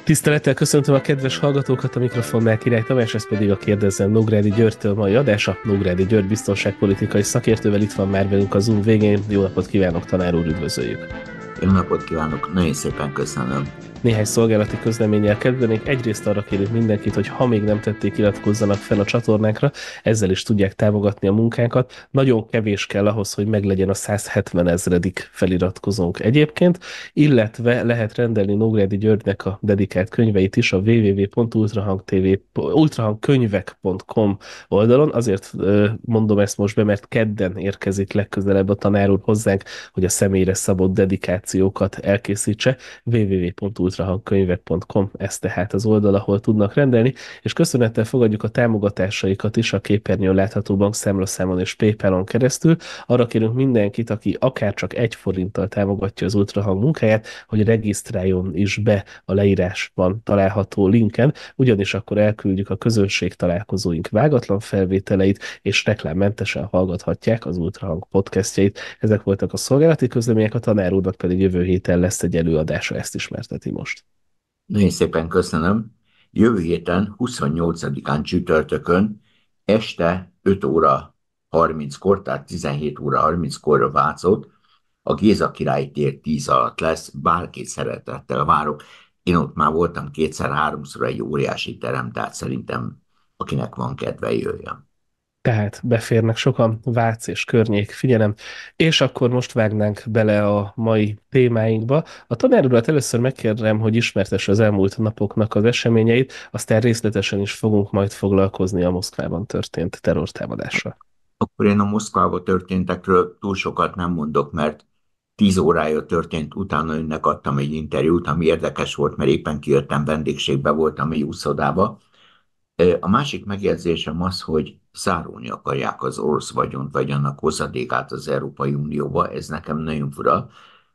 Tisztelettel köszöntöm a kedves hallgatókat, a mikrofonnál Király Tamás, ez pedig a Kérdezzem Nógrádi Györgytől mai adása. Nógrádi György biztonságpolitikai szakértővel itt van már velünk a Zoom végén. Jó napot kívánok, tanár úr, üdvözöljük! Jó napot kívánok, nagyon szépen köszönöm. Néhány szolgálati közleménnyel kezdenénk. Egyrészt arra kérünk mindenkit, hogy ha még nem tették, iratkozzanak fel a csatornánkra, ezzel is tudják támogatni a munkánkat. Nagyon kevés kell ahhoz, hogy meglegyen a 170 ezredik feliratkozónk egyébként, illetve lehet rendelni Nógrádi Györgynek a dedikált könyveit is a www.ultrahangkönyvek.com oldalon. Azért mondom ezt most be, mert kedden érkezik legközelebb a tanár úr hozzánk, hogy a személyre szabott dedikációkat elkészítse. www.ultrahangkönyvek.com, ez tehát az oldal, ahol tudnak rendelni, és köszönettel fogadjuk a támogatásaikat is a képernyőn látható bankszámlaszámon és PayPal-on keresztül. Arra kérünk mindenkit, aki akár csak 1 forinttal támogatja az Ultrahang munkáját, hogy regisztráljon is be a leírásban található linken, ugyanis akkor elküldjük a közönség találkozóink vágatlan felvételeit, és reklámmentesen hallgathatják az Ultrahang podcastjait. Ezek voltak a szolgálati közlemények, a tanár úrnak pedig jövő héten lesz egy előadása, ezt ismerteti most. Nagyon szépen köszönöm. Jövő héten, 28-án csütörtökön, este 5 óra 30-kor, tehát 17 óra 30-kor Vácott, a Géza Király tér 10 alatt lesz, bárkit szeretettel várok. Én ott már voltam kétszer-háromszor, egy óriási terem, tehát szerintem akinek van kedve, jöjjön. Tehát beférnek sokan, Vác és környék, figyelem. És akkor most vágnánk bele a mai témáinkba. A tanár urat először megkérem, hogy ismertesse az elmúlt napoknak az eseményeit, aztán részletesen is fogunk majd foglalkozni a Moszkvában történt terrortámadással. Akkor én a Moszkvában történtekről túl sokat nem mondok, mert 10 órája történt, utána önnek adtam egy interjút, ami érdekes volt, mert éppen kijöttem, vendégségbe voltam egy úszodába. A másik megjegyzésem az, hogy zárulni akarják az orosz vagyont, vagy annak hozadékát az Európai Unióba, ez nekem nagyon fura.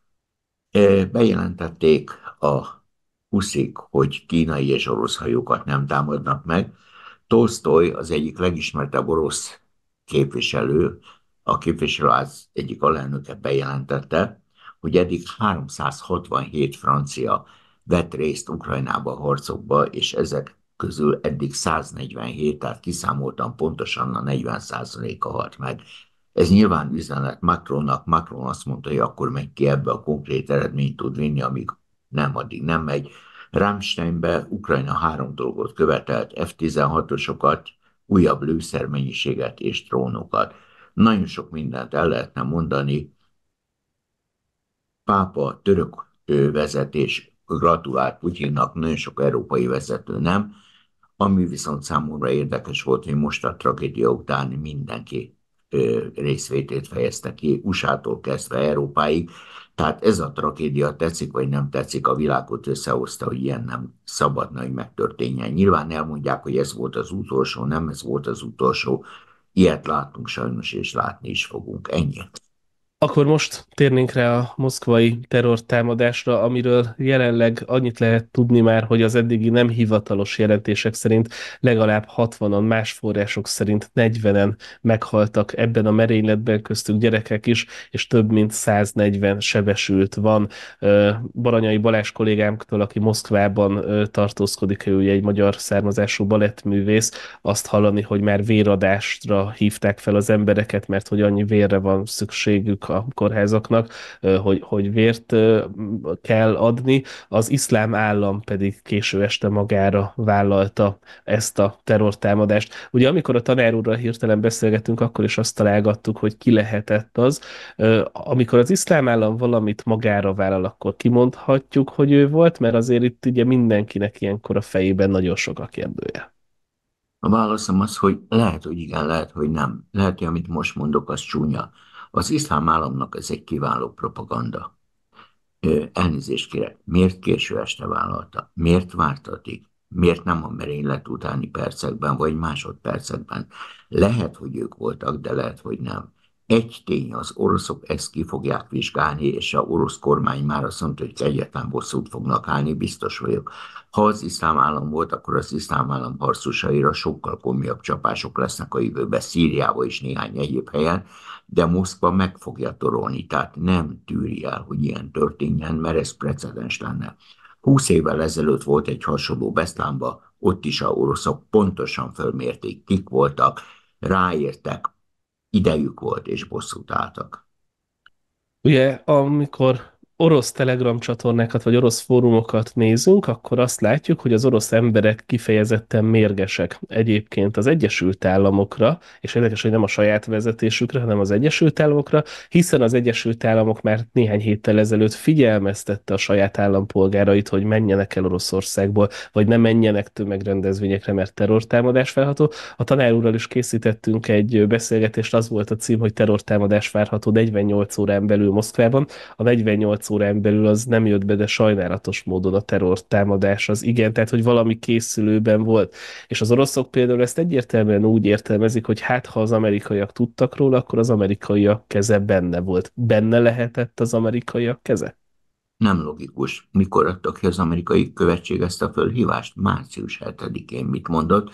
Bejelentették a Huszik, hogy kínai és orosz hajókat nem támadnak meg. Tolsztoy, az egyik legismertebb orosz képviselő, a képviselőház egyik alelnöke bejelentette, hogy eddig 367 francia vett részt Ukrajnába harcokba, és ezek közül eddig 147, tehát kiszámoltam pontosan, a 40%-a halt meg. Ez nyilván üzenet Macronnak. Macron azt mondta, hogy akkor megy ki, ebbe a konkrét eredményt tud vinni, amíg nem, addig nem megy. Rammsteinbe Ukrajna 3 dolgot követelt: F-16-osokat, újabb lőszermennyiséget és drónokat. Nagyon sok mindent el lehetne mondani. Pápa, török vezetés gratulált Putyinnak, nagyon sok európai vezető nem. Ami viszont számomra érdekes volt, hogy most a tragédia után mindenki részvétét fejezte ki, USA-tól kezdve Európáig. Tehát ez a tragédia, tetszik vagy nem tetszik, a világot összehozta, hogy ilyen nem szabadna, hogy megtörténjen. Nyilván elmondják, hogy ez volt az utolsó, nem ez volt az utolsó. Ilyet láttunk sajnos, és látni is fogunk. Ennyi. Akkor most térnénk rá a moszkvai terrortámadásra, amiről jelenleg annyit lehet tudni már, hogy az eddigi nem hivatalos jelentések szerint legalább 60-an, más források szerint 40-en meghaltak ebben a merényletben, köztük gyerekek is, és több mint 140 sebesült van. Baranyai Balázs kollégámtól, aki Moszkvában tartózkodik, ő ugye egy magyar származású balettművész, azt hallani, hogy már véradásra hívták fel az embereket, mert hogy annyi vérre van szükségük a kórházaknak, hogy vért kell adni. Az iszlám állam pedig késő este magára vállalta ezt a terrortámadást. Ugye amikor a tanár úrral hirtelen beszélgetünk, akkor is azt találgattuk, hogy ki lehetett az. Amikor az iszlám állam valamit magára vállal, akkor kimondhatjuk, hogy ő volt, mert azért itt ugye mindenkinek ilyenkor a fejében nagyon sok a kérdője. A válaszom az, hogy lehet, hogy igen, lehet, hogy nem. Lehet, hogy amit most mondok, az csúnya. Az iszlám államnak ez egy kiváló propaganda. Elnézést kérek, miért késő este vállalta? Miért várt addig? Miért nem a merénylet utáni percekben, vagy másodpercekben? Lehet, hogy ők voltak, de lehet, hogy nem. Egy tény, az oroszok ezt ki fogják vizsgálni, és a orosz kormány már azt mondta, hogy egyetlen bosszút fognak állni, biztos vagyok. Ha az iszlám állam volt, akkor az iszlám állam harcosaira sokkal komolyabb csapások lesznek a jövőben, Szíriában és néhány egyéb helyen, de Moszkva meg fogja torolni, tehát nem tűri el, hogy ilyen történjen, mert ez precedens lenne. 20 évvel ezelőtt volt egy hasonló Beszlánba, ott is a oroszok pontosan fölmérték, kik voltak, ráértek, idejük volt és bosszút álltak. Ugye, amikor orosz Telegram csatornákat vagy orosz fórumokat nézünk, akkor azt látjuk, hogy az orosz emberek kifejezetten mérgesek egyébként az Egyesült Államokra, és érdekes, hogy nem a saját vezetésükre, hanem az Egyesült Államokra, hiszen az Egyesült Államok már néhány héttel ezelőtt figyelmeztette a saját állampolgárait, hogy menjenek el Oroszországból, vagy ne menjenek tömegrendezvényekre, mert terrortámadás várható. A tanár úrral is készítettünk egy beszélgetést, az volt a cím, hogy terrortámadás várható 48 órán belül Moszkvában. A 48 órán belül az nem jött be, de sajnálatos módon a terrortámadás az igen, tehát hogy valami készülőben volt. És az oroszok például ezt egyértelműen úgy értelmezik, hogy hát ha az amerikaiak tudtak róla, akkor az amerikaiak keze benne volt. Benne lehetett az amerikaiak keze? Nem logikus. Mikor adtak ki az amerikai követség ezt a fölhívást? Március 7-én mit mondott?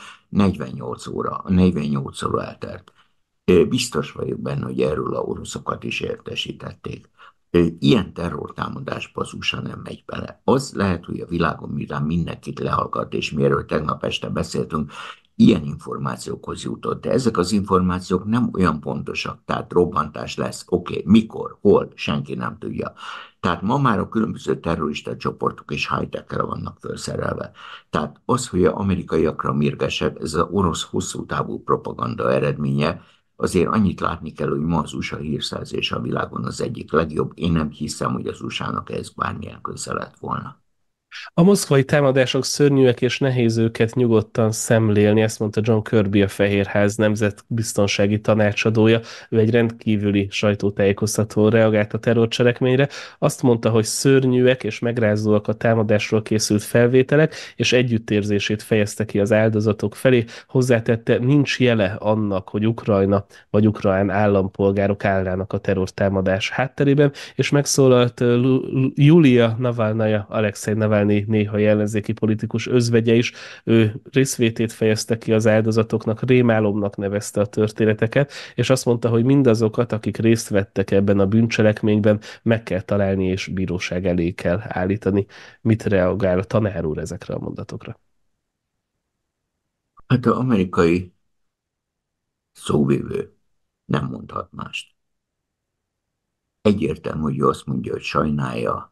48 óra. A 48 óra eltelt. Biztos vagyok benne, hogy erről a oroszokat is értesítették. Ilyen terrortámadásba az USA nem megy bele. Az lehet, hogy a világon miután mindenkit lehallgat, és miről tegnap este beszéltünk, ilyen információkhoz jutott. De ezek az információk nem olyan pontosak, tehát robbantás lesz. Oké, mikor, hol, senki nem tudja. Tehát ma már a különböző terrorista csoportok és high-tech-re vannak felszerelve. Tehát az, hogy az amerikaiakra mérgesek, ez az orosz hosszú távú propaganda eredménye. Azért annyit látni kell, hogy ma az USA hírszerzés a világon az egyik legjobb. Én nem hiszem, hogy az USA-nak ez bármilyen köze lett volna. A moszkvai támadások szörnyűek és nehéz őket nyugodtan szemlélni, ezt mondta John Kirby, a Fehérház nemzetbiztonsági tanácsadója. Ő egy rendkívüli sajtótájékoztatón reagált a terrorcselekményre. Azt mondta, hogy szörnyűek és megrázóak a támadásról készült felvételek, és együttérzését fejezte ki az áldozatok felé. Hozzátette, nincs jele annak, hogy Ukrajna vagy ukrán állampolgárok állnának a terrortámadás hátterében, és megszólalt Julia Navalnaja, Alexei Navalnyi néha ellenzéki politikus özvegye is. Ő részvétét fejezte ki az áldozatoknak, rémálomnak nevezte a történeteket, és azt mondta, hogy mindazokat, akik részt vettek ebben a bűncselekményben, meg kell találni és bíróság elé kell állítani. Mit reagál a tanár úr ezekre a mondatokra? Hát az amerikai szóvivő nem mondhat mást. Egyértelmű, hogy ő azt mondja, hogy sajnálja.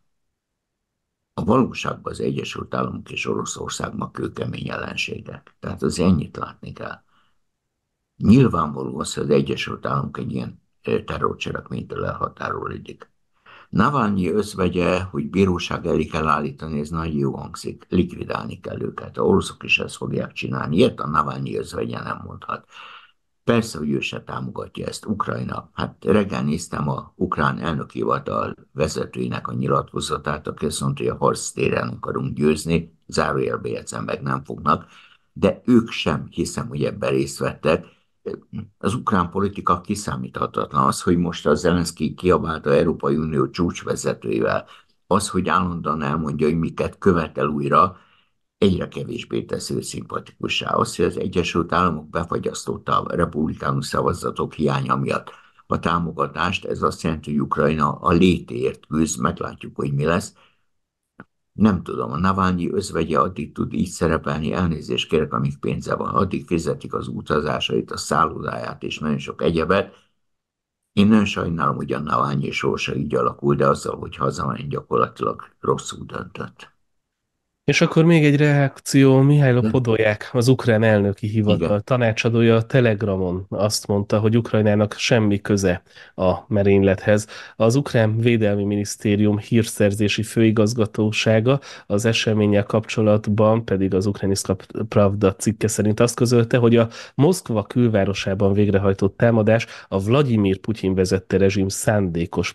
A valóságban az Egyesült Államok és Oroszország ma kőkemény ellenségek. Tehát az ennyit látni kell. Nyilvánvaló az, hogy az Egyesült Államok egy ilyen terrorcselekménytől elhatárolódik. Navalnyi özvegye, hogy bíróság elé kell állítani, ez nagyon jó hangzik. Likvidálni kell őket. A oroszok is ezt fogják csinálni. Ilyet a Navalnyi özvegye nem mondhat. Persze, hogy ő se támogatja ezt Ukrajna. Hát reggel néztem a ukrán elnökhivatal vezetőinek a nyilatkozatát, aki azt mondta, hogy a harctéren akarunk győzni, zárójelbe jegyzem meg nem fognak, de ők sem hiszem, hogy ebben részt vettek. Az ukrán politika kiszámíthatatlan. Az, hogy most a Zelenszky kiabált az Európai Unió csúcsvezetőivel, az, hogy állandóan elmondja, hogy miket követel újra, egyre kevésbé tesz őt szimpatikussá. Az, hogy az Egyesült Államok befagyasztotta a republikánus szavazatok hiánya miatt a támogatást, ez azt jelenti, hogy Ukrajna a létért küzd, meglátjuk, hogy mi lesz. Nem tudom, a Navalnyi özvegye addig tud így szerepelni, elnézést kérek, amíg pénze van, addig fizetik az utazásait, a szállodáját és nagyon sok egyebet. Én nagyon sajnálom, hogy a Navalnyi sorsa így alakul, de azzal, hogy hazamegy, gyakorlatilag rosszul döntött. És akkor még egy reakció, Mihailo De Podolyak, az ukrán elnöki hivatal igen, tanácsadója a Telegramon azt mondta, hogy Ukrajnának semmi köze a merénylethez. Az Ukrán Védelmi Minisztérium hírszerzési főigazgatósága az eseménnyel kapcsolatban pedig az Ukrajniszka Pravda cikke szerint azt közölte, hogy a Moszkva külvárosában végrehajtott támadás a Vladimir Putyin vezette rezsim szándékos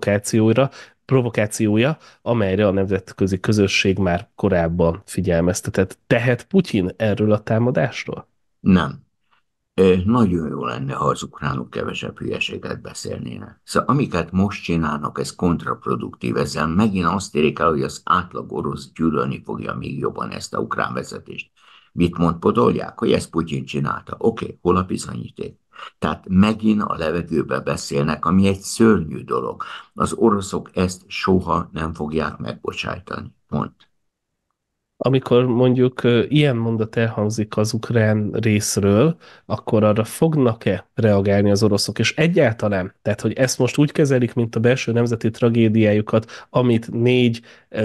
provokációja, amelyre a nemzetközi közösség már korábban figyelmeztetett. Tehet Putyin erről a támadásról? nem. Nagyon jó lenne, ha az ukránok kevesebb hülyeséget beszélnének. Szóval amiket most csinálnak, ez kontraproduktív. Ezzel megint azt érik el, hogy az átlag orosz gyűlölni fogja még jobban ezt a ukrán vezetést. Mit mond Podolják? Hogy ezt Putyin csinálta. Oké, hol a bizonyíték? Tehát megint a levegőbe beszélnek, ami egy szörnyű dolog. Az oroszok ezt soha nem fogják megbocsájtani. Pont. Amikor mondjuk ilyen mondat elhangzik az ukrán részről, akkor arra fognak-e reagálni az oroszok? És egyáltalán, tehát hogy ezt most úgy kezelik, mint a belső nemzeti tragédiájukat, amit négy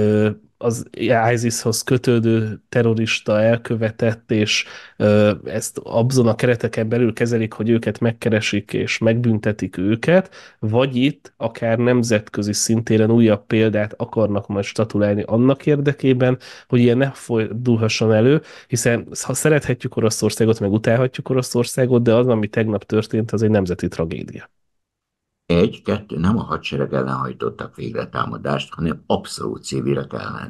az ISIS-hoz kötődő terrorista elkövetett, és ezt abzon a kereteken belül kezelik, hogy őket megkeresik és megbüntetik őket, vagy itt akár nemzetközi szintéren újabb példát akarnak majd statulálni annak érdekében, hogy ilyen ne fordulhasson elő, hiszen ha szerethetjük Oroszországot, meg utálhatjuk Oroszországot, de az, ami tegnap történt, az egy nemzeti tragédia. Egy, kettő, nem a hadsereg ellen hajtottak végre támadást, hanem abszolút civilek ellen.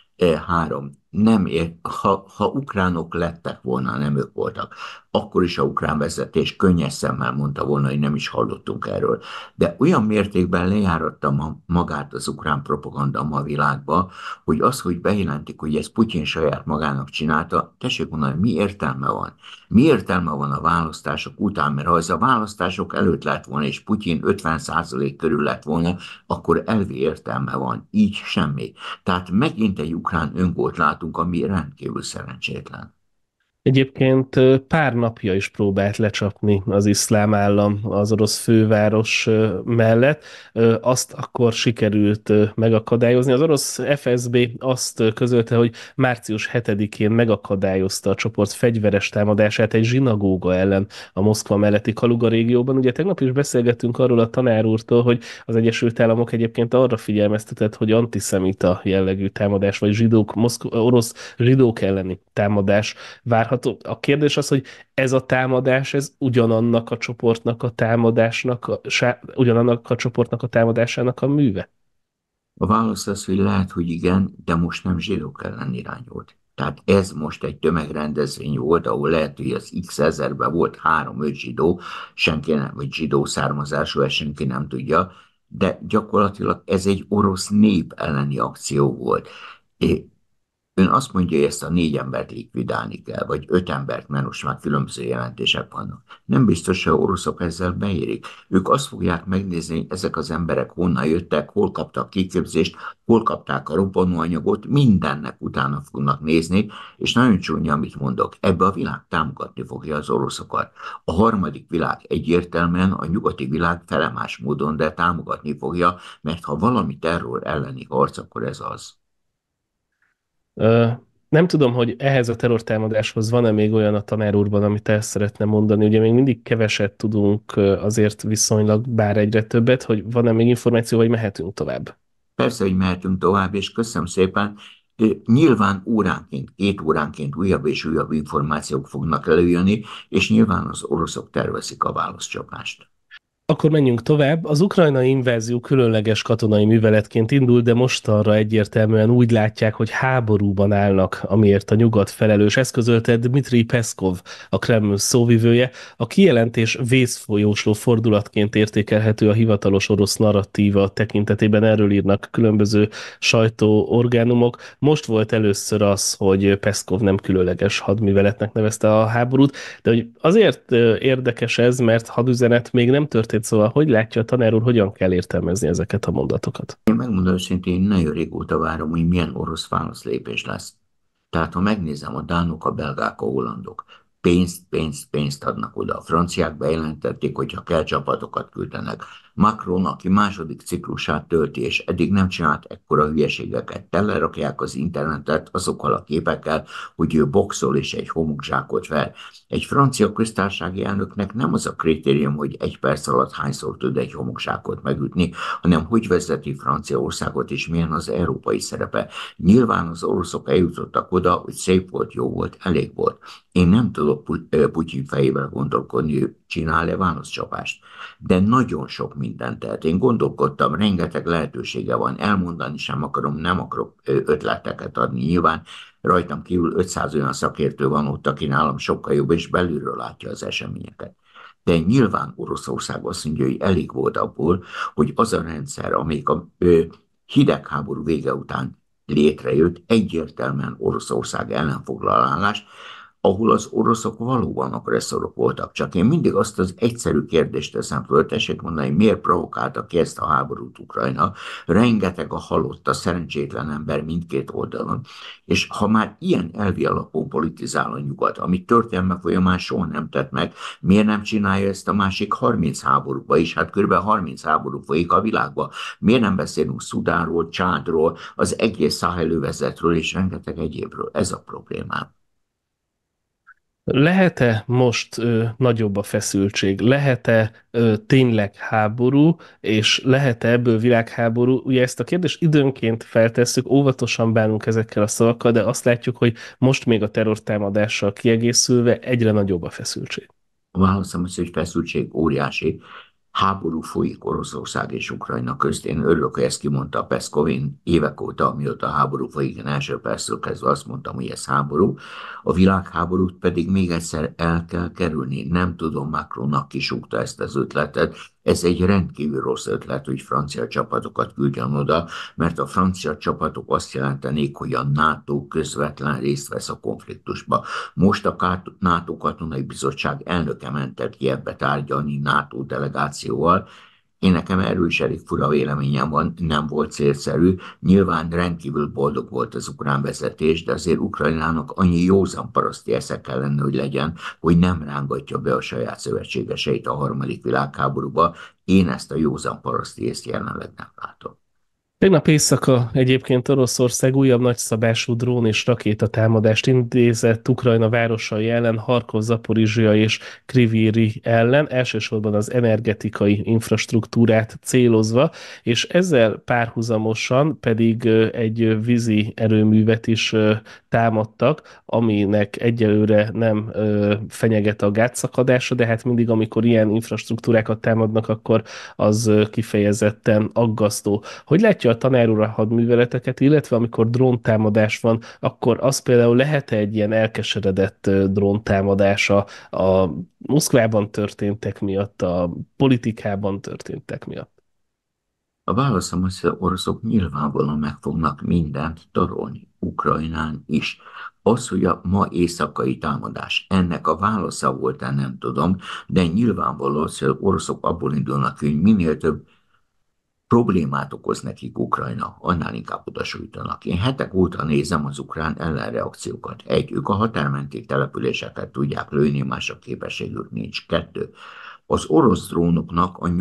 Három, nem ér, ha ukránok lettek volna, nem ők voltak, akkor is a ukrán vezetés könnyes szemmel mondta volna, hogy nem is hallottunk erről. De olyan mértékben lejáratta magát az ukrán propaganda ma a világba, hogy az, hogy bejelentik, hogy ez Putyin saját magának csinálta, tessék mondani, mi értelme van? Mi értelme van a választások után? Mert ha ez a választások előtt lett volna, és Putyin 50% körül lett volna, akkor elvi értelme van. Így semmi. Tehát megint egy ukrán öngolt látunk, ami rendkívül szerencsétlen. Egyébként pár napja is próbált lecsapni az iszlám állam az orosz főváros mellett. Azt akkor sikerült megakadályozni. Az orosz FSB azt közölte, hogy március 7-én megakadályozta a csoport fegyveres támadását egy zsinagóga ellen a Moszkva melletti Kaluga régióban. Ugye tegnap is beszélgettünk arról a tanár úrtól, hogy az Egyesült Államok egyébként arra figyelmeztetett, hogy antiszemita jellegű támadás, vagy orosz zsidók elleni támadás várható. A kérdés az, hogy ez a támadás, ez ugyanannak a csoportnak a támadásnak, ugyanannak a csoportnak a támadásának a műve? A válasz az, hogy lehet, hogy igen, de most nem zsidók ellen irányult. Tehát ez most egy tömegrendezvény volt, ahol lehet, hogy az x ezerben volt 3-5 zsidó, senki nem, vagy zsidó származású, ezt senki nem tudja, de gyakorlatilag ez egy orosz nép elleni akció volt. Ön azt mondja, hogy ezt a 4 embert likvidálni kell, vagy 5 embert, mert most már különböző jelentések vannak. Nem biztos, hogy a oroszok ezzel beérik. Ők azt fogják megnézni, hogy ezek az emberek honnan jöttek, hol kaptak kiképzést, hol kapták a robbanóanyagot, mindennek utána fognak nézni, és nagyon csúnya, amit mondok, ebbe a világ támogatni fogja az oroszokat. A harmadik világ egyértelműen a nyugati világ felemás módon, de támogatni fogja, mert ha valami terror elleni harc, akkor ez az. Ö, Nem tudom, hogy ehhez a terrortámadáshoz van-e még olyan a tanár úrban, amit el szeretne mondani. Ugye még mindig keveset tudunk, azért viszonylag, bár egyre többet, hogy van-e még információ, vagy mehetünk tovább. Persze, hogy mehetünk tovább, és köszönöm szépen. Nyilván óránként, 2 óránként újabb és újabb információk fognak előjönni, és nyilván az oroszok tervezik a válaszcsapást. Akkor menjünk tovább. Az ukrajnai invázió különleges katonai műveletként indul, de mostanra egyértelműen úgy látják, hogy háborúban állnak, amiért a nyugat felelős. Ezt közölte Dmitri Peszkov, a Kreml szóvivője. A kijelentés vészfolyósló fordulatként értékelhető a hivatalos orosz narratíva tekintetében, erről írnak különböző sajtóorgánumok. Most volt először az, hogy Peszkov nem különleges hadműveletnek nevezte a háborút, de hogy azért érdekes ez, mert hadüzenet még nem történt, szóval hogy látja a tanár úr, hogyan kell értelmezni ezeket a mondatokat? Én megmondom őszintén, én nagyon régóta várom, hogy milyen orosz válaszlépés lesz. Tehát ha megnézem, a dánok, a belgák, a hollandok pénzt adnak oda. A franciák bejelentették, hogy ha kell, csapatokat küldenek. Macron, aki második ciklusát tölti, és eddig nem csinált ekkora hülyeségeket, telerakják az internetet azokkal a képekkel, hogy ő boxol és egy homokzsákot ver. Egy francia köztársasági elnöknek nem az a kritérium, hogy 1 perc alatt hányszor tud egy homokzsákot megütni, hanem hogy vezeti Franciaországot, és milyen az európai szerepe. Nyilván az oroszok eljutottak oda, hogy szép volt, jó volt, elég volt. Én nem tudok Putyin fejével gondolkodni, ő csinál-e válaszcsapást. De nagyon sok mindent tehet. Én gondolkodtam, rengeteg lehetősége van, elmondani sem akarom, nem akarok ötleteket adni. Nyilván rajtam kívül 500 olyan szakértő van ott, aki nálam sokkal jobb, és belülről látja az eseményeket. De nyilván Oroszország azt mondja, hogy elég volt abból, hogy az a rendszer, amelyik a hidegháború vége után létrejött, egyértelműen Oroszország ellen foglal állást, ahol az oroszok valóban agresszorok voltak. Csak én mindig azt az egyszerű kérdést teszem föl, tessék mondani, miért provokálta ki ezt a háborút Ukrajna. Rengeteg a halott, a szerencsétlen ember mindkét oldalon. És ha már ilyen elvi alapon politizál a nyugat, amit történelme folyamán soha nem tett meg, miért nem csinálja ezt a másik 30 háborúba is? Hát kb. 30 háború folyik a világban. Miért nem beszélünk Szudánról, Csádról, az egész Száhelövezetről és rengeteg egyébről? Ez a problémám. Lehet-e most nagyobb a feszültség? Lehet-e tényleg háború, és lehet-e ebből világháború? Ugye ezt a kérdést időnként feltesszük, óvatosan bánunk ezekkel a szavakkal, de azt látjuk, hogy most még a terrortámadással kiegészülve egyre nagyobb a feszültség. A válaszom az, hogy feszültség óriási. Háború folyik Oroszország és Ukrajna közt. Én örülök, hogy ezt kimondta a Peszkov. Én évek óta, amióta a háború folyik, én első perctől kezdve azt mondtam, hogy ez háború. A világháborút pedig még egyszer el kell kerülni. Nem tudom, Macronnak kisúgta ezt az ötletet. Ez egy rendkívül rossz ötlet, hogy francia csapatokat küldjön oda, mert a francia csapatok azt jelentenék, hogy a NATO közvetlen részt vesz a konfliktusba. Most a NATO katonai bizottság elnöke ment ki ebbe tárgyalni NATO delegációval. Én nekem erről is elég fura véleményem van, nem volt célszerű. Nyilván rendkívül boldog volt az ukrán vezetés, de azért Ukrajnának annyi józan paraszti esze kellene, hogy legyen, hogy nem rángatja be a saját szövetségeseit a harmadik világháborúba. Én ezt a józan paraszti észt jelenleg nem látom. Tegnap éjszaka egyébként Oroszország újabb nagyszabású drón és rakétatámadást intézett Ukrajna városai ellen, Harkov, Zaporizsia és Kriviri ellen, elsősorban az energetikai infrastruktúrát célozva, és ezzel párhuzamosan pedig egy vízi erőművet is támadtak, aminek egyelőre nem fenyeget a gátszakadása, de hát mindig, amikor ilyen infrastruktúrákat támadnak, akkor az kifejezetten aggasztó. Hogy látja a tanár úr a hadműveleteket, illetve amikor dróntámadás van, akkor az például lehet-e egy ilyen elkeseredett dróntámadása a Moszkvában történtek miatt, a politikában történtek miatt? A válaszom az, hogy az oroszok nyilvánvalóan meg fognak mindent torolni, Ukrajnán is. Az, hogy a ma éjszakai támadás ennek a válasza volt-e, nem tudom, de nyilvánvaló az, hogy az oroszok abból indulnak, hogy minél több problémát okoz nekik Ukrajna, annál inkább odasújtanak. Én hetek óta nézem az ukrán ellenreakciókat. Egy, ők a határmenti településeket tudják lőni, mások képességük nincs. Kettő, az orosz drónoknak a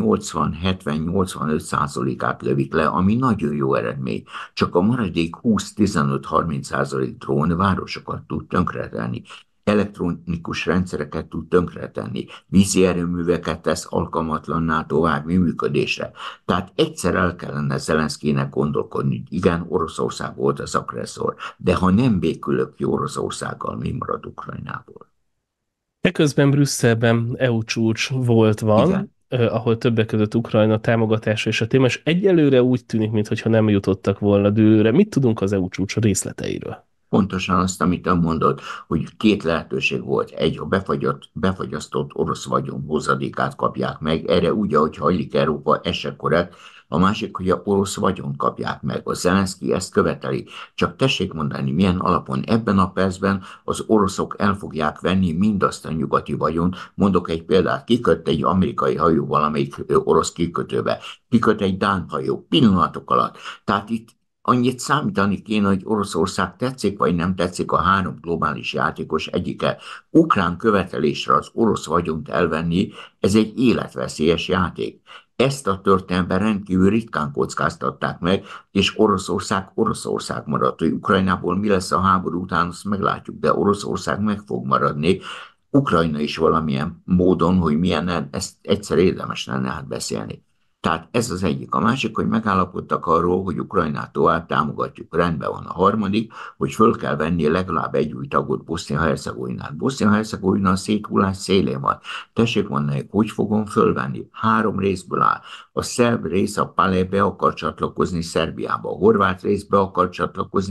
80-70-85%-át lövik le, ami nagyon jó eredmény. Csak a maradék 20-15-30% drón városokat tud tönkretenni. Elektronikus rendszereket tud tönkretenni, vízi erőműveket tesz alkalmatlanná további működésre. Tehát egyszer el kellene Zelenszkijnek gondolkodni, hogy igen, Oroszország volt az agresszor, de ha nem békülök ki Oroszországgal, mi marad Ukrajnából? Eközben Brüsszelben EU csúcs Igen. van, ahol többek között Ukrajna támogatása és a téma, és egyelőre úgy tűnik, mintha nem jutottak volna dőre. Mit tudunk az EU csúcs részleteiről? Pontosan azt, amit ön mondott, hogy két lehetőség volt. Egy, a befagyasztott orosz vagyon hozadékát kapják meg, erre úgy, ahogy hajlik Európa, ez se korrekt. A másik, hogy a orosz vagyon kapják meg. A Zelenszky ezt követeli. Csak tessék mondani, milyen alapon ebben a percben az oroszok el fogják venni mindazt a nyugati vagyont. Mondok egy példát, kiköt egy amerikai hajó valamelyik orosz kikötőbe, kiköt egy dán hajó pillanatok alatt. Tehát itt annyit számítani kéne, hogy Oroszország tetszik vagy nem tetszik a három globális játékos egyike. Ukrán követelésre az orosz vagyont elvenni, ez egy életveszélyes játék. Ezt a történelemben rendkívül ritkán kockáztatták meg, és Oroszország maradt. Hogy Ukrajnából mi lesz a háború után, azt meglátjuk, de Oroszország meg fog maradni. Ukrajna is valamilyen módon, hogy milyen, ezt egyszer érdemes lenne beszélni. Tehát ez az egyik. A másik, hogy megállapodtak arról, hogy Ukrajnát tovább támogatjuk. Rendben van. A harmadik, hogy föl kell venni legalább egy új tagot Bosznia-Hercegovinát. Bosznia-Hercegovina a széthullás szélén van. Tessék mondani, hogy fogom fölvenni? Három részből áll. A szerb rész, a Pale be akar csatlakozni Szerbiába. A horvát rész be akar csatlakozni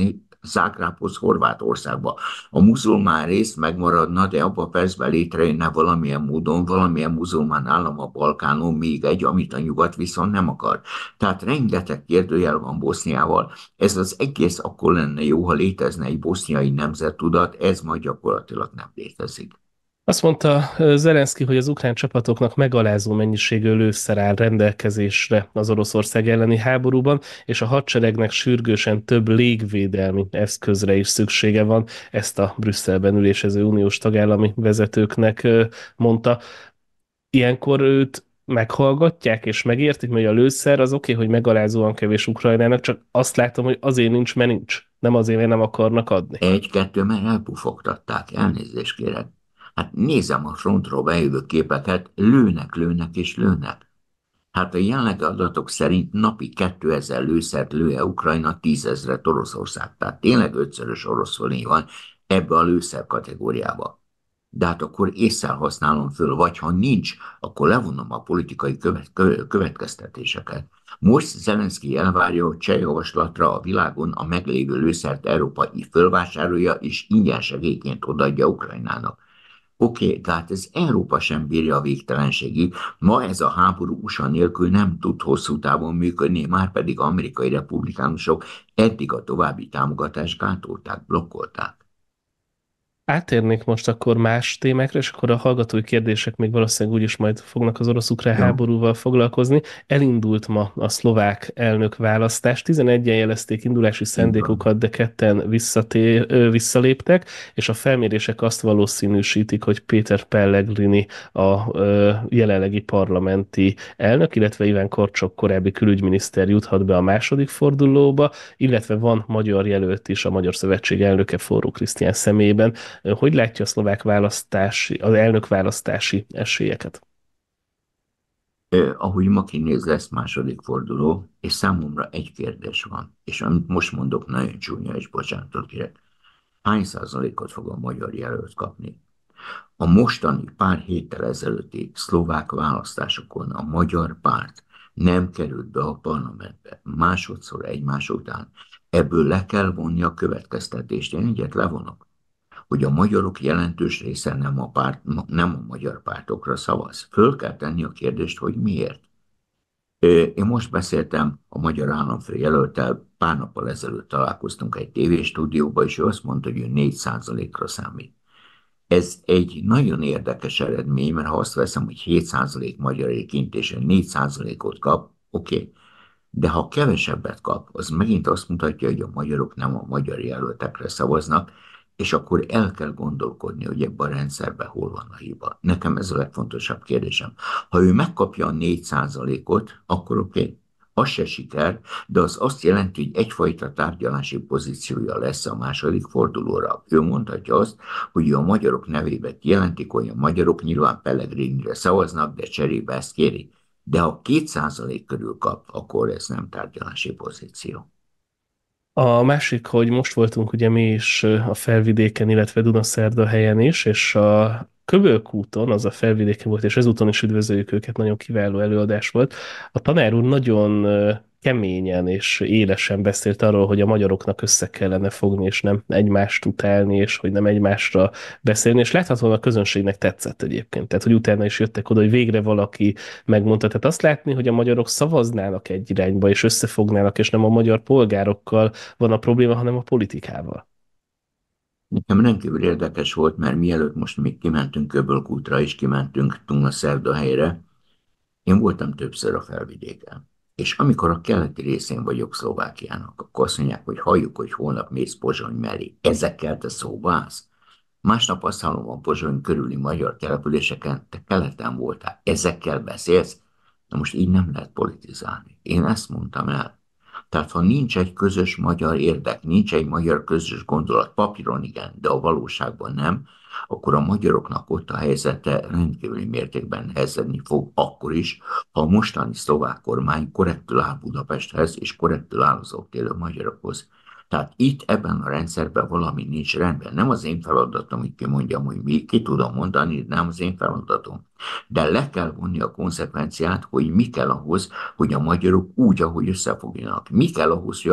Zágrábhoz, Horvátországba. A muzulmán rész megmaradna, de abban a percben létrejönne valamilyen módon, valamilyen muzulmán állam a Balkánon, még egy, amit a nyugat viszont nem akar. Tehát rengeteg kérdőjel van Boszniával. Ez az egész akkor lenne jó, ha létezne egy boszniai nemzettudat, ez ma gyakorlatilag nem létezik. Azt mondta Zelenszky, hogy az ukrán csapatoknak megalázó mennyiségű lőszer áll rendelkezésre az Oroszország elleni háborúban, és a hadseregnek sürgősen több légvédelmi eszközre is szüksége van. Ezt a Brüsszelben ülésező uniós tagállami vezetőknek mondta. Ilyenkor őt meghallgatják és megértik, hogy a lőszer az oké, hogy megalázóan kevés Ukrajnának, csak azt látom, hogy azért nincs, mert nincs. Nem azért, mert nem akarnak adni. Egy-kettő, mert elpufogtatták, elnézést kérek. Hát nézem a frontról bejövő képeket, lőnek, lőnek és lőnek. Hát a jelenlegi adatok szerint napi 2000 lőszert lő-e Ukrajna, 10 000-et Oroszország. Tehát tényleg ötszörös orosz fölé van ebbe a lőszer kategóriába. De hát akkor ésszel használom föl, vagy ha nincs, akkor levonom a politikai következtetéseket. Most Zelenszky elvárja, hogy cseh javaslatra a világon a meglévő lőszert Európa fölvásárolja és ingyen segélyként odaadja Ukrajnának. Oké, tehát ez Európa sem bírja a végtelenségig. Ma ez a háború USA nélkül nem tud hosszú távon működni, már pedig amerikai republikánusok eddig a további támogatást gátolták, blokkolták. Átérnék most akkor más témákra, és akkor a hallgatói kérdések még valószínűleg úgyis majd fognak az orosz-ukrán Jó, háborúval foglalkozni. Elindult ma a szlovák elnök választás. 11-en jelezték indulási így van. szándékukat, de ketten visszaléptek, és a felmérések azt valószínűsítik, hogy Péter Pellegrini a jelenlegi parlamenti elnök, illetve Iván Korcsok korábbi külügyminiszter juthat be a második fordulóba, illetve van magyar jelölt is, a Magyar Szövetség elnöke Forró Krisztián személyében. Hogy látja a szlovák választási, az elnök választási esélyeket? Ahogy ma kinéz, lesz második forduló, és számomra egy kérdés van, és amit most mondok, nagyon csúnya, és bocsánatot kérek. Hány százalékot fog a magyar jelölt kapni? A mostani pár héttel ezelőtti szlovák választásokon a magyar párt nem került be a parlamentbe másodszor egymás után. Ebből le kell vonni a következtetést. Én egyet levonok, hogy a magyarok jelentős része nem a magyar pártokra szavaz. Föl kell tenni a kérdést, hogy miért. Én most beszéltem a magyar államfő jelölttel, pár nappal ezelőtt találkoztunk egy tévéstúdióban, és ő azt mondta, hogy ő 4%-ra számít. Ez egy nagyon érdekes eredmény, mert ha azt veszem, hogy 7% magyar érintés, 4%-ot kap, oké. De ha kevesebbet kap, az megint azt mutatja, hogy a magyarok nem a magyar jelöltekre szavaznak, és akkor el kell gondolkodni, hogy ebben a rendszerben hol van a hiba. Nekem ez a legfontosabb kérdésem. Ha ő megkapja a 4%-ot, akkor oké. Az se siker, de az azt jelenti, hogy egyfajta tárgyalási pozíciója lesz a második fordulóra. Ő mondhatja azt, hogy a magyarok nevébe jelentik, hogy a magyarok nyilván Pellegrinire szavaznak, de cserébe ezt kéri. De ha 2% körül kap, akkor ez nem tárgyalási pozíció. A másik, hogy most voltunk ugye mi is a Felvidéken, illetve Dunaszerdahelyen is, és a Köbölkúton, az a Felvidéken volt, és ezúton is üdvözöljük őket, nagyon kiváló előadás volt. A tanár úr nagyon keményen és élesen beszélt arról, hogy a magyaroknak össze kellene fogni, és nem egymást utálni, és hogy nem egymásra beszélni, és láthatóan a közönségnek tetszett egyébként. Tehát, hogy utána is jöttek oda, hogy végre valaki megmondta. Tehát azt látni, hogy a magyarok szavaznának egy irányba, és összefognának, és nem a magyar polgárokkal van a probléma, hanem a politikával. Nekem rendkívül érdekes volt, mert mielőtt most még kimentünk Köbölkútra és kimentünk Szerdahelyre, én voltam többször a Felvidéken. És amikor a keleti részén vagyok Szlovákiának, akkor azt mondják, hogy halljuk, hogy holnap mész Pozsony mellé. Ezekkel te szóba állsz? Másnap azt hallom a Pozsony körüli magyar településeken, te keleten voltál. Ezekkel beszélsz? Na most így nem lehet politizálni. Én ezt mondtam el. Tehát ha nincs egy közös magyar érdek, nincs egy magyar közös gondolat, papíron igen, de a valóságban nem, akkor a magyaroknak ott a helyzete rendkívüli mértékben nehezedni fog akkor is, ha a mostani szlovák kormány korrektül áll Budapesthez és korrektül áll az ott élő magyarokhoz. Tehát itt ebben a rendszerben valami nincs rendben. Nem az én feladatom, hogy kimondjam, hogy ki tudom mondani, nem az én feladatom. De le kell vonni a konzekvenciát, hogy mi kell ahhoz, hogy a magyarok úgy, ahogy összefogjanak. Mi kell ahhoz, hogy a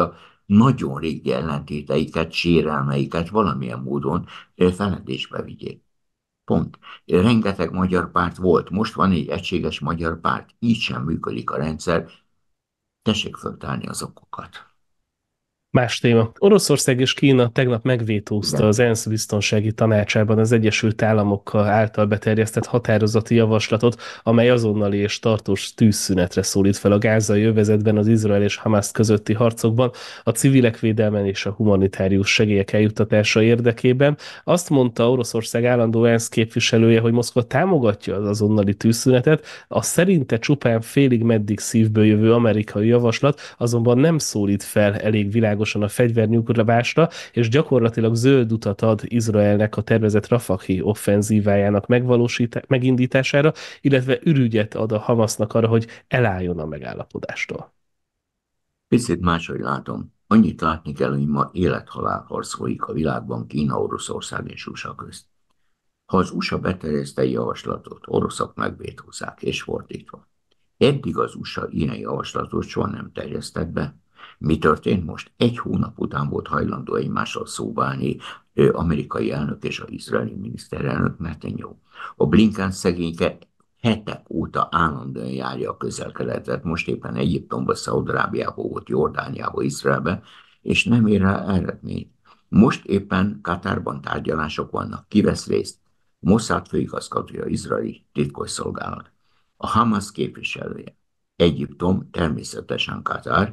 nagyon régi ellentéteiket, sérelmeiket valamilyen módon feledésbe vigyék. Pont. Rengeteg magyar párt volt, most van egy egységes magyar párt, így sem működik a rendszer, tessék föltárni az okokat. Más téma. Oroszország és Kína tegnap megvétózta Igen. az ENSZ biztonsági tanácsában az Egyesült Államok által beterjesztett határozati javaslatot, amely azonnali és tartós tűzszünetre szólít fel a gázai övezetben az Izrael és Hamász közötti harcokban, a civilek védelmen és a humanitárius segélyek eljuttatása érdekében. Azt mondta Oroszország állandó ENSZ képviselője, hogy Moszkva támogatja az azonnali tűzszünetet, a szerinte csupán félig meddig szívből jövő amerikai javaslat azonban nem szólít fel elég világosan a fegyvernyugvásra, és gyakorlatilag zöld utat ad Izraelnek a tervezett Rafahi offenzívájának megindítására, illetve ürügyet ad a Hamasznak arra, hogy elálljon a megállapodástól. Picit máshogy látom. Annyit látni kell, hogy ma élethalál harc folyik a világban Kína, Oroszország és USA közt. Ha az USA beterjeszte egy javaslatot, oroszok megvétózzák, és fordítva. Eddig az USA ilyen javaslatot soha nem terjesztett be. Mi történt most? Egy hónap után volt hajlandó egymással szóba állni amerikai elnök és az izraeli miniszterelnök Netanyahu. A Blinken szegényke hetek óta állandóan járja a közel-keletet, most éppen Egyiptomba, Szaúd-Arábiába volt, Jordániába, Izraelbe, és nem ér rá eredményt. Most éppen Katárban tárgyalások vannak. Ki vesz részt? Mossad főigazgatója, izraeli titkosszolgálat. A Hamas képviselője. Egyiptom, természetesen Katár,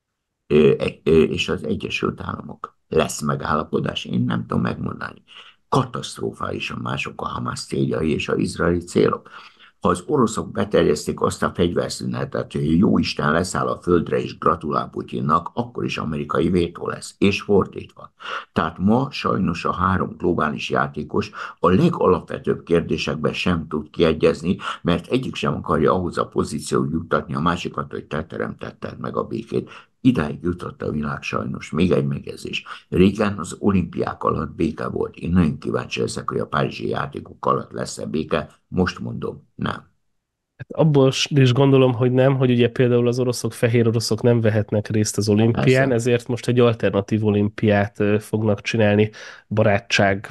és az Egyesült Államok. Lesz megállapodás? Én nem tudom megmondani. Katasztrofálisan mások a Hamas céljai és az izraeli célok. Ha az oroszok beterjesztik azt a fegyverszünetet, hogy jó Isten leszáll a földre és gratulál Putyinnak, akkor is amerikai vétó lesz, és fordítva. Tehát ma sajnos a három globális játékos a legalapvetőbb kérdésekben sem tud kiegyezni, mert egyik sem akarja ahhoz a pozíciót juttatni a másikat, hogy te teremtetted meg a békét. Idáig jutott a világ sajnos. Még egy megjegyzés. Régen az olimpiák alatt béke volt. Én nagyon kíváncsi leszek, hogy a párizsi játékok alatt lesz-e béke. Most mondom, nem. Abból is gondolom, hogy nem, hogy ugye például az oroszok, fehér oroszok nem vehetnek részt az olimpián, Persze. ezért most egy alternatív olimpiát fognak csinálni, barátság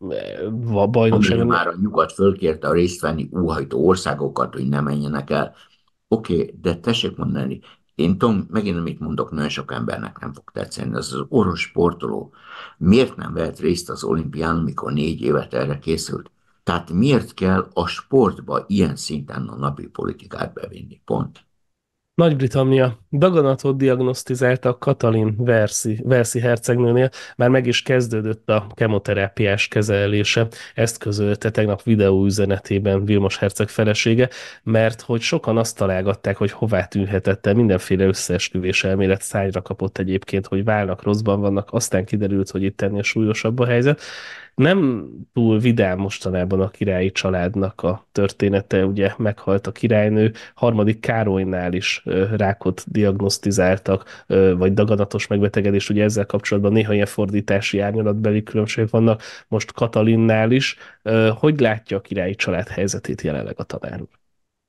Amire bajnokságon. már a nyugat fölkérte a részt venni óhajtó országokat, hogy ne menjenek el. Oké, de tessék mondani, én tudom, megint amit mondok, nagyon sok embernek nem fog tetszeni, az orosz sportoló miért nem vett részt az olimpián, amikor 4 évet erre készült? Tehát miért kell a sportba ilyen szinten a napi politikát bevinni? Pont. Nagy-Britannia daganatot diagnosztizáltak Katalin Velszi hercegnőnél, már meg is kezdődött a kemoterápiás kezelése. Ezt közölte tegnap videóüzenetében Vilmos herceg felesége, mert hogy sokan azt találgatták, hogy hová tűnhetett el, mindenféle összeesküvés elmélet szányra kapott egyébként, hogy válnak, rosszban vannak, aztán kiderült, hogy itt ennél súlyosabb a helyzet. Nem túl vidám mostanában a királyi családnak a története, ugye meghalt a királynő, harmadik Károlynál is rákot diagnosztizáltak, vagy daganatos megbetegedés, ugye ezzel kapcsolatban néha ilyen fordítási árnyalatbeli különbségek vannak, most Katalinnál is. Hogy látja a királyi család helyzetét jelenleg a tanár úr?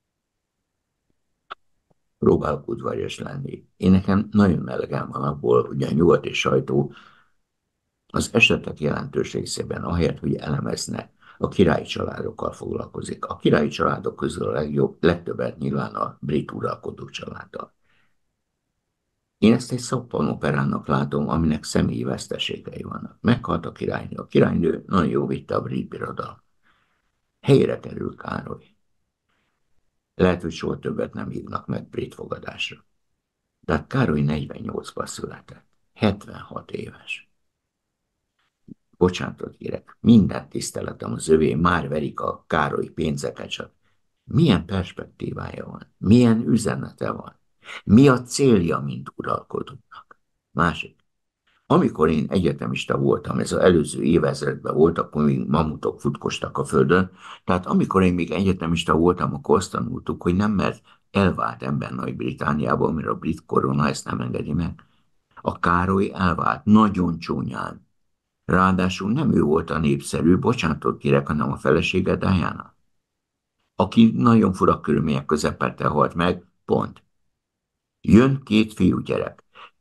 Próbálok udvarias lenni. Én nekem nagyon melegem van abból, hogy a nyugati sajtó az esetek jelentős részében ahelyett, hogy elemezne, a királyi családokkal foglalkozik. A királyi családok közül a legtöbbet nyilván a brit uralkodó családdal. Én ezt egy szoppanoperának látom, aminek személyi veszteségei vannak. Meghalt a királynő. A királynő nagyon jó vitte a brit birodalmat. Helyre kerül Károly. Lehet, hogy soha többet nem hívnak meg brit fogadásra. De hát Károly 48-ban született. 76 éves. Bocsánatot kérek, minden tiszteletem az övé, már verik a Károly pénzeket, csak milyen perspektívája van, milyen üzenete van, mi a célja, mint uralkodónak. Másik, amikor én egyetemista voltam, ez az előző évezredben volt, akkor még mamutok futkostak a földön, tehát amikor én még egyetemista voltam, akkor azt tanultuk, hogy nem mert elvált ember Nagy-Britanniában, mert a brit korona ezt nem engedi meg. A Károly elvált nagyon csúnyán. Ráadásul nem ő volt a népszerű, bocsánatot kérek, hanem a felesége Diana, aki nagyon fura körülmények közepette halt meg, pont. Jön 2 fiúgyerek.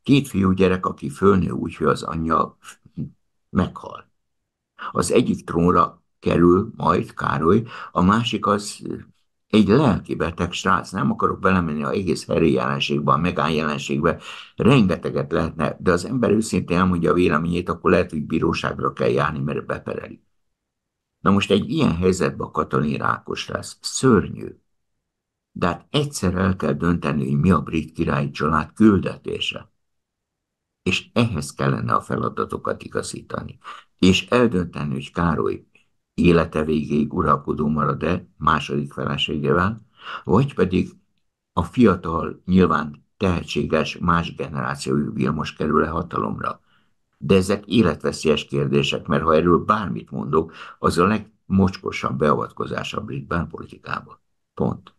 Két fiúgyerek, aki fölnő úgy, hogy az anyja meghal. Az egyik trónra kerül majd Károly, a másik az egy lelkibeteg srác. Nem akarok belemenni a egész Harry jelenségbe, a Meghan jelenségbe, rengeteget lehetne, de az ember őszintén elmondja a véleményét, akkor lehet, hogy bíróságra kell járni, mert bepereli. Na most egy ilyen helyzetben a Katalin rákos lesz. Szörnyű. De hát egyszer el kell dönteni, hogy mi a brit királyi család küldetése. És ehhez kellene a feladatokat igazítani. És eldönteni, hogy Károly élete végéig uralkodó marad-e második feleségével, vagy pedig a fiatal, nyilván tehetséges, más generációjú Vilmos kerül-e hatalomra. De ezek életveszélyes kérdések, mert ha erről bármit mondok, az a legmocskosabb beavatkozás a brit belpolitikába. Pont.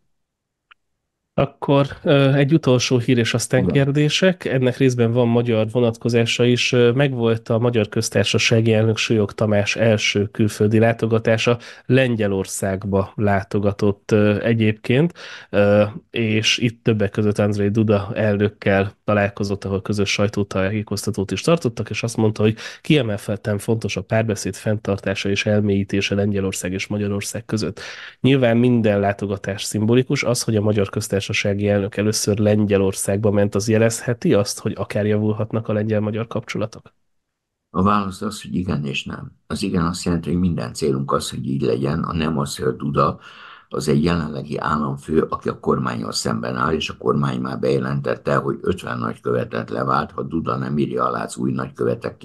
Akkor egy utolsó hír és aztán Igen. kérdések. Ennek részben van magyar vonatkozása is. Megvolt a Magyar Köztársasági Elnök Súlyog Tamás első külföldi látogatása. Lengyelországba látogatott egyébként, és itt többek között Andrzej Duda elnökkel találkozott, ahol közös sajtótájékoztatót is tartottak, és azt mondta, hogy kiemelten fontos a párbeszéd fenntartása és elmélyítése Lengyelország és Magyarország között. Nyilván minden látogatás szimbolikus, az, hogy a Magyar Köztársasági Elnök először Lengyelországba ment, az jelezheti azt, hogy akár javulhatnak a lengyel-magyar kapcsolatok? A válasz az, hogy igen és nem. Az igen azt jelenti, hogy minden célunk az, hogy így legyen, a nem az, hogy a Duda az egy jelenlegi államfő, aki a kormánnyal szemben áll, és a kormány már bejelentette, hogy 50 nagykövetet levált, ha Duda nem írja alá az új nagykövetek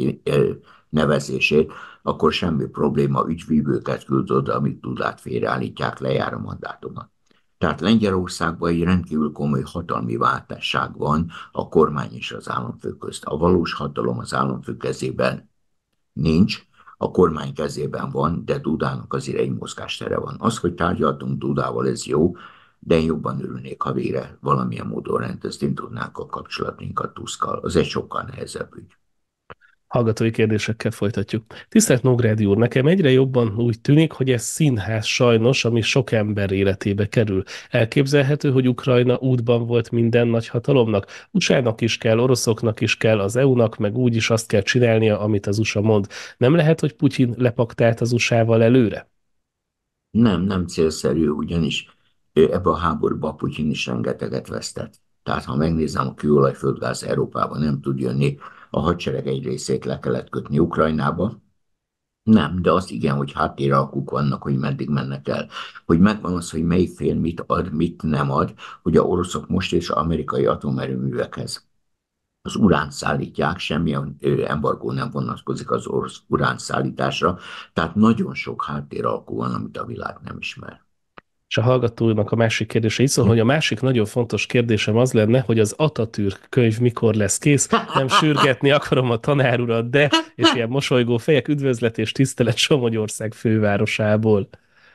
nevezését, akkor semmi probléma, ügyvívőket küld oda, amit Dudát félreállítják, lejár a mandátuma. Tehát Lengyelországban egy rendkívül komoly hatalmi váltásság van a kormány és az államfő közt. A valós hatalom az államfő kezében nincs, a kormány kezében van, de Dudának azért egy mozgástere van. Az, hogy tárgyaltunk Dudával, ez jó, de én jobban örülnék, ha végre valamilyen módon rendezni tudnánk a kapcsolatunkat Tuszkkal. Az egy sokkal nehezebb ügy. Hallgatói kérdésekkel folytatjuk. Tisztelt Nógrádi úr, nekem egyre jobban úgy tűnik, hogy ez színház sajnos, ami sok ember életébe kerül. Elképzelhető, hogy Ukrajna útban volt minden nagyhatalomnak. USA-nak is kell, oroszoknak is kell, az EU-nak, meg úgy is azt kell csinálnia, amit az USA mond. Nem lehet, hogy Putyin lepaktált az USA-val előre? Nem, nem célszerű, ugyanis ebbe a háborúba Putyin is rengeteget vesztett. Tehát ha megnézem, a kőolaj-földgáz Európában nem tud jönni, a hadsereg egy részét le kellett kötni Ukrajnába. Nem, de az igen, hogy háttéralkuk vannak, hogy meddig mennek el. Hogy megvan az, hogy melyik fél mit ad, mit nem ad, hogy a oroszok most és az amerikai atomerőművekhez az uránt szállítják, semmilyen embargó nem vonatkozik az orosz urán szállításra, tehát nagyon sok háttéralkú van, amit a világ nem ismer. És a hallgatónak a másik kérdése is szól, hogy a másik nagyon fontos kérdésem az lenne, hogy az Atatürk könyv mikor lesz kész. Nem sürgetni akarom a tanár urat, de, és ilyen mosolygó fejek, üdvözlet és tisztelet Somogyország fővárosából.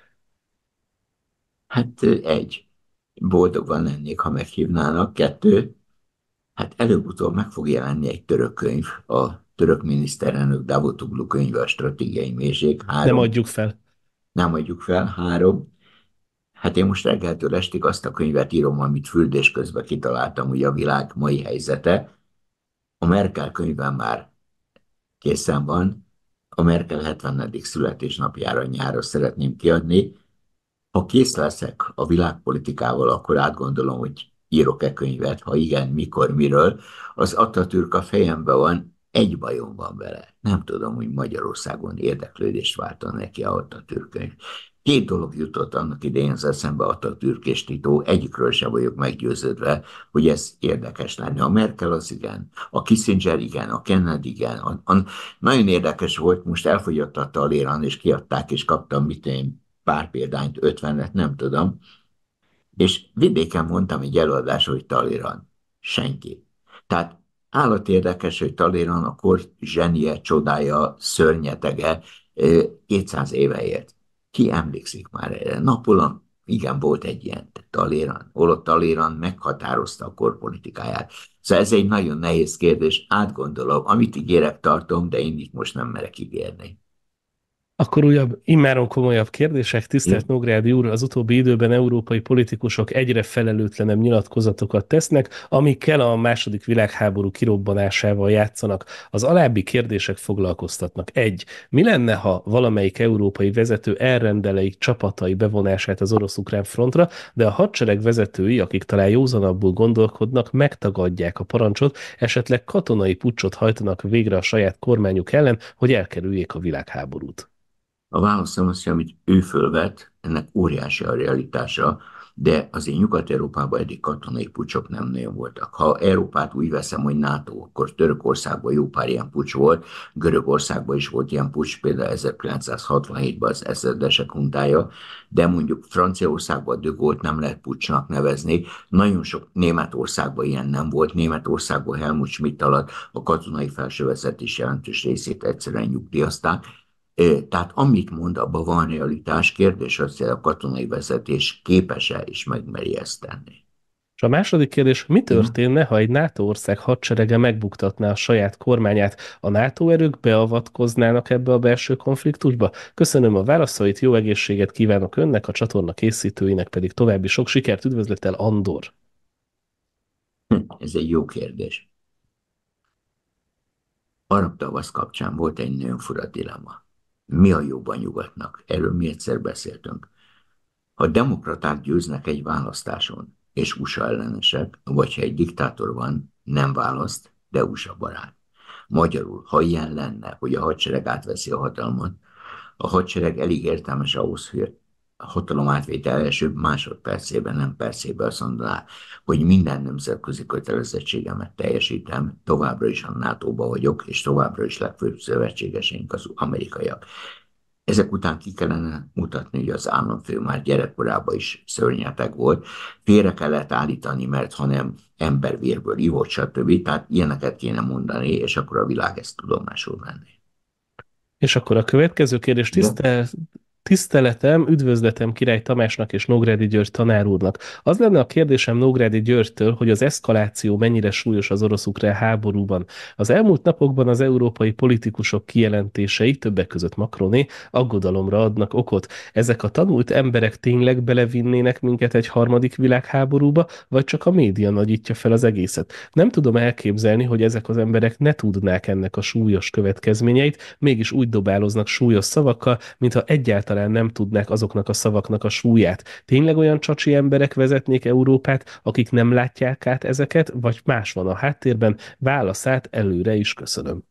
Hát egy, boldogban lennék, ha meghívnának. Kettő, hát előbb-utóbb meg fog jelenni egy török könyv, a török miniszterelnök Davutoglu könyve, a stratégiai mélység. Nem Három, adjuk fel. nem adjuk fel. Három, hát én most reggeltől estig azt a könyvet írom, amit fürdés közben kitaláltam, ugye a világ mai helyzete. A Merkel könyvem már készen van, a Merkel 70. születésnapjára nyára szeretném kiadni. Ha kész leszek a világpolitikával, akkor átgondolom, hogy írok-e könyvet, ha igen, mikor, miről. Az Atatürk a fejemben van, egy bajom van vele. Nem tudom, hogy Magyarországon érdeklődést váltan neki a Atatürk könyv. Két dolog jutott annak idején az eszembe, Atatürk és Tito, egyikről sem vagyok meggyőződve, hogy ez érdekes lenne. A Merkel az igen, a Kissinger igen, a Kennedy igen. Nagyon érdekes volt, most elfogyott a Talleyrand, és kiadták, és kaptam, mit én, pár példányt, 50-et, nem tudom, és vidéken mondtam egy előadás, hogy Talleyrand. Senki. Tehát állat érdekes, hogy Talleyrand a kor zsenie, csodája, szörnyetege 200 éve élt. Ki emlékszik már erre? Napóleon, igen, volt egy ilyen Talleyrand. Holott Talleyrand meghatározta a korpolitikáját. Szóval ez egy nagyon nehéz kérdés, átgondolom. Amit ígérek, tartom, de én itt most nem merek ígérni. Akkor újabb, immáron komolyabb kérdések. Tisztelt Jó? Nógrádi úr, az utóbbi időben európai politikusok egyre felelőtlenebb nyilatkozatokat tesznek, amikkel a második világháború kirobbanásával játszanak. Az alábbi kérdések foglalkoztatnak. Egy. Mi lenne, ha valamelyik európai vezető elrendelei csapatai bevonását az orosz-ukrán frontra, de a hadsereg vezetői, akik talán józanabbul gondolkodnak, megtagadják a parancsot, esetleg katonai puccsot hajtanak végre a saját kormányuk ellen, hogy elkerüljék a világháborút? A válaszom az, hogy amit ő fölvet, ennek óriási a realitása, de azért Nyugat-Európában eddig katonai pucsok nem nagyon voltak. Ha Európát úgy veszem, hogy NATO, akkor Törökországban jó pár ilyen pucs volt, Görögországban is volt ilyen pucs, például 1967-ben az ezredesek huntája, de mondjuk Franciaországban de Gaulle nem lehet pucsnak nevezni. Nagyon sok Németországban ilyen nem volt. Németországban Helmut Schmidt alatt a katonai felsővezetés jelentős részét egyszerűen nyugdíjazták. Tehát amit mond, abban van realitás. Kérdés az, hogy a katonai vezetés képes-e és megmeri ezt tenni. És a második kérdés, mi Ja? történne, ha egy NATO ország hadserege megbuktatná a saját kormányát? A NATO erők beavatkoznának ebbe a belső konfliktusba? Köszönöm a válaszait, jó egészséget kívánok önnek, a csatorna készítőinek pedig további sok sikert, üdvözlettel Andor. Ez egy jó kérdés. Arab tavasz kapcsán volt egy nagyon fura dilemma. Mi a jobb a nyugatnak? Erről mi egyszer beszéltünk. Ha demokraták győznek egy választáson, és USA ellenesek, vagy ha egy diktátor van, nem választ, de USA barát. Magyarul, ha ilyen lenne, hogy a hadsereg átveszi a hatalmat, a hadsereg elég értelmes ahhoz, hogy a hatalom átvétel első másodpercében, nem percében azt mondaná, hogy minden nemzetközi kötelezettségemet teljesítem, továbbra is a NATO-ba vagyok, és továbbra is legfőbb szövetségeseink az amerikaiak. Ezek után ki kellene mutatni, hogy az államfő már gyerekkorában is szörnyeteg volt, félre kellett állítani, mert hanem embervérből ivott, stb. Tehát ilyeneket kéne mondani, és akkor a világ ezt tudomásul venni. És akkor a következő kérdés, De tiszteletem, üdvözletem Király Tamásnak és Nógrádi György tanár úrnak. Az lenne a kérdésem Nógrádi Györgytől, hogy az eszkaláció mennyire súlyos az orosz-ukrán háborúban. Az elmúlt napokban az európai politikusok kijelentései, többek között Macroné, aggodalomra adnak okot. Ezek a tanult emberek tényleg belevinnének minket egy harmadik világháborúba, vagy csak a média nagyítja fel az egészet? Nem tudom elképzelni, hogy ezek az emberek ne tudnák ennek a súlyos következményeit, mégis úgy dobáloznak súlyos szavakkal, mintha egyáltalán nem tudnák azoknak a szavaknak a súlyát. Tényleg olyan csacsi emberek vezetnék Európát, akik nem látják át ezeket, vagy más van a háttérben? Válaszát előre is köszönöm.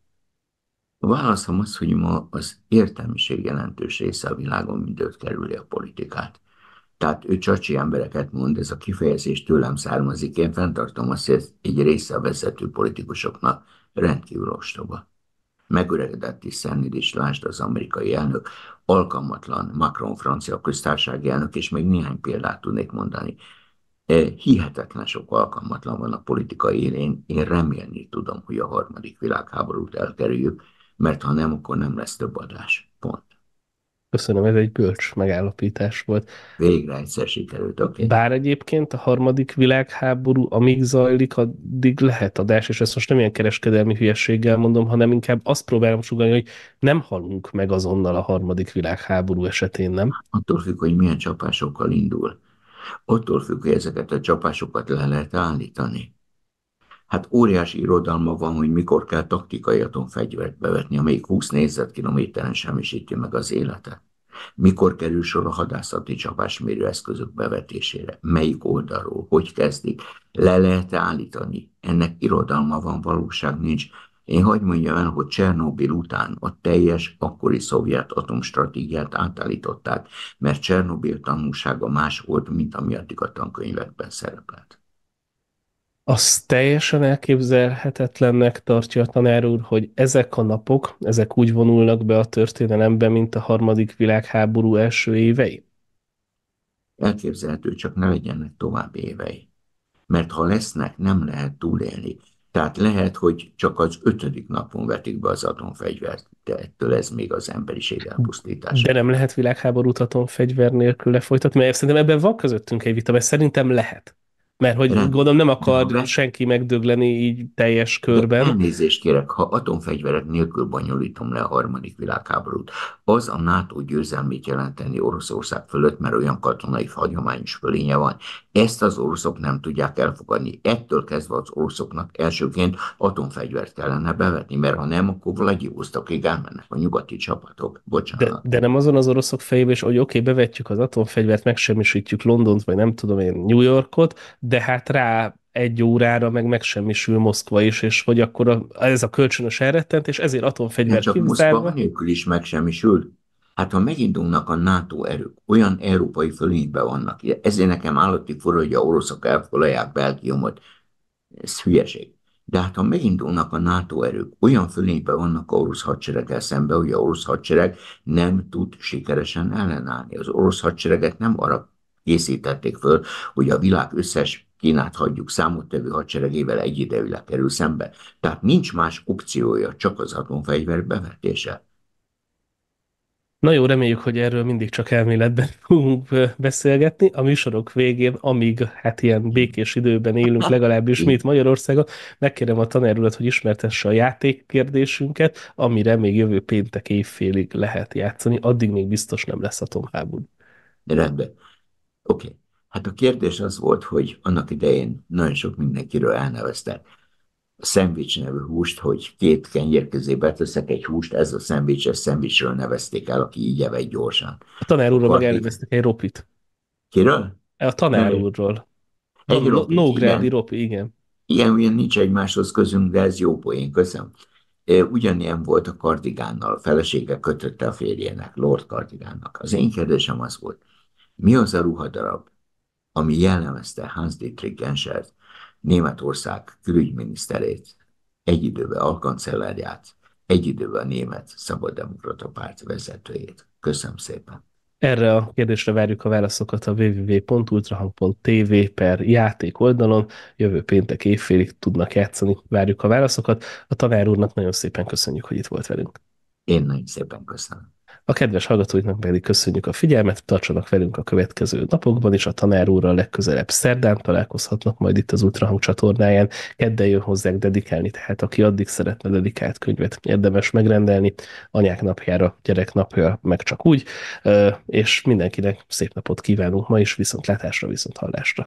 a válaszom az, hogy ma az értelmiség jelentős része a világon mindőt kerüli a politikát. Tehát ő csacsi embereket mond, ez a kifejezés tőlem származik. Én fenntartom azt, hogy ez egy része a vezető politikusoknak rendkívül ostoba. Megöregedett is Szernid is, lásd az amerikai elnök, alkalmatlan Macron francia köztársasági elnök, és még néhány példát tudnék mondani. Hihetetlen sok alkalmatlan van a politikai élén. Én remélni tudom, hogy a harmadik világháborút elkerüljük, mert ha nem, akkor nem lesz több adás. Pont. Köszönöm, ez egy bölcs megállapítás volt. Végre egyszer sikerült, oké? Okay? Bár egyébként a harmadik világháború, amíg zajlik, addig lehet adás, és ezt most nem ilyen kereskedelmi hülyességgel mondom, hanem inkább azt próbálom sugalni, hogy nem halunk meg azonnal a harmadik világháború esetén, nem? Attól függ, hogy milyen csapásokkal indul. Attól függ, hogy ezeket a csapásokat le lehet állítani. Hát óriási irodalma van, hogy mikor kell taktikai atomfegyvert bevetni, amelyik 20 négyzetkilométeren semmisíti meg az életet. Mikor kerül sor a hadászati csapásmérő eszközök bevetésére? Melyik oldalról? Hogy kezdik? Le lehet állítani? Ennek irodalma van, valóság nincs. Én hagyd mondjam el, hogy Csernobil után a teljes akkori szovjet atomstratégiát átállították, mert Csernobil tanulsága más volt, mint ami addig a tankönyvekben szerepelt. Azt teljesen elképzelhetetlennek tartja a tanár úr, hogy ezek a napok, ezek úgy vonulnak be a történelembe, mint a harmadik világháború első évei? Elképzelhető, csak ne legyenek további évei. Mert ha lesznek, nem lehet túlélni. Tehát lehet, hogy csak az 5. napon vetik be az atomfegyvert, de ettől ez még az emberiség elpusztítása. De nem lehet világháborút atomfegyver nélkül lefolytatni, mert szerintem ebben van közöttünk egy vita, mert szerintem lehet. Mert hogy Rendben. gondolom nem De ha akar senki megdögleni így teljes De körben. elnézést kérek, ha atomfegyverek nélkül bonyolítom le a harmadik világháborút, az a NATO győzelmét jelenteni Oroszország fölött, mert olyan katonai hagyományos fölénye van. Ezt az oroszok nem tudják elfogadni. Ettől kezdve az oroszoknak elsőként atomfegyvert kellene bevetni, mert ha nem, akkor Vladivostokig elmennek a nyugati csapatok. Bocsánat. De nem azon az oroszok fejében is, hogy oké, bevetjük az atomfegyvert, megsemmisítjük Londont, vagy nem tudom én, New Yorkot, de hát rá egy órára meg megsemmisül Moszkva is, és hogy akkor ez a kölcsönös elrettentés, ezért Nem atomfegyver csak Moszkva kivizárva. anélkül is megsemmisül. Hát ha megindulnak a NATO erők, olyan európai fölényben vannak, ezért nekem állati fura, hogy a oroszok elfoglalják Belgiumot, ez hülyeség. De hát ha megindulnak a NATO erők, olyan fölényben vannak a orosz hadsereggel szemben, hogy a orosz hadsereg nem tud sikeresen ellenállni. Az orosz hadsereget nem arra készítették föl, hogy a világ összes Kínát hagyjuk számottevő hadseregével egyidejűleg kerül szembe. Tehát nincs más opciója, csak az atomfegyver bevetése. Na jó, reméljük, hogy erről mindig csak elméletben fogunk beszélgetni. A műsorok végén, amíg hát ilyen békés időben élünk, legalábbis mi itt Magyarországon, megkérem a tanár urat, hogy ismertesse a játékkérdésünket, amire még jövő péntek évfélig lehet játszani, addig még biztos nem lesz atomháború. Rendben. Oké. Hát a kérdés az volt, hogy annak idején nagyon sok mindenkiről elneveztek a szendvics nevű húst, hogy két kenyér közé beteszek egy húst, ez a szendvicses szendvicsről nevezték el, aki így evett gyorsan. A tanár úrról meg Kardik. elneveztek egy ropit. Kiről? A tanár úrról. Egy ropit, Nógrádi igen. ropi, igen. Igen, ugyan nincs egymáshoz közünk, de ez jó poén, köszönöm. Ugyanilyen volt a Kardigánnal, a felesége kötötte a férjének, Lord Kardigánnak. Az én kérdésem az volt, mi az a ruhadarab, ami jellemezte Hans-Dietrich Genschert, Németország külügyminiszterét, egy időben alkancellárját, egy időben a német szabaddemokrata párt vezetőjét. Köszönöm szépen. Erre a kérdésre várjuk a válaszokat a www.ultrahang.tv/játék oldalon. Jövő péntek évfélig tudnak játszani, várjuk a válaszokat. A tanár úrnak nagyon szépen köszönjük, hogy itt volt velünk. Én nagyon szépen köszönöm. A kedves hallgatóinknak pedig köszönjük a figyelmet, tartsanak velünk a következő napokban is, a tanár úrral legközelebb szerdán találkozhatnak majd itt az Ultrahang csatornáján, kedden jön hozzánk dedikálni, tehát aki addig szeretne dedikált könyvet érdemes megrendelni, anyák napjára, gyerek napja, meg csak úgy, és mindenkinek szép napot kívánunk ma is, viszontlátásra, viszont hallásra.